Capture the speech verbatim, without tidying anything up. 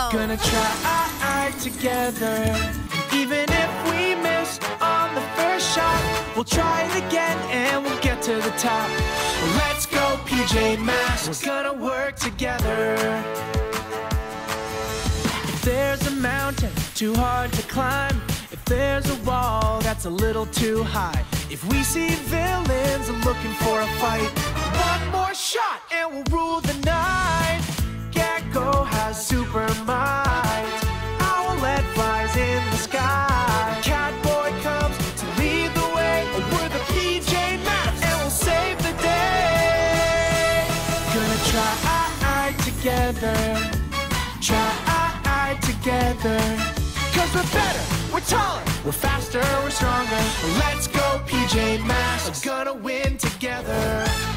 go. Gonna try together. Even if we miss on the first shot, we'll try it again and we'll get to the top. Let's go, P J Masks. We're gonna work together. If there's a mountain too hard to climb, if there's a wall that's a little too high, if we see villains looking for a fight, one more shot and we'll rule the night. Gecko has super might. Owlette flies in the sky. Catboy comes to lead the way. We're the P J Masks and we'll save the day. Gonna try together. Try together. Cause we're better, we're taller, we're faster, we're stronger. Let's go, P J Masks. Gonna win together.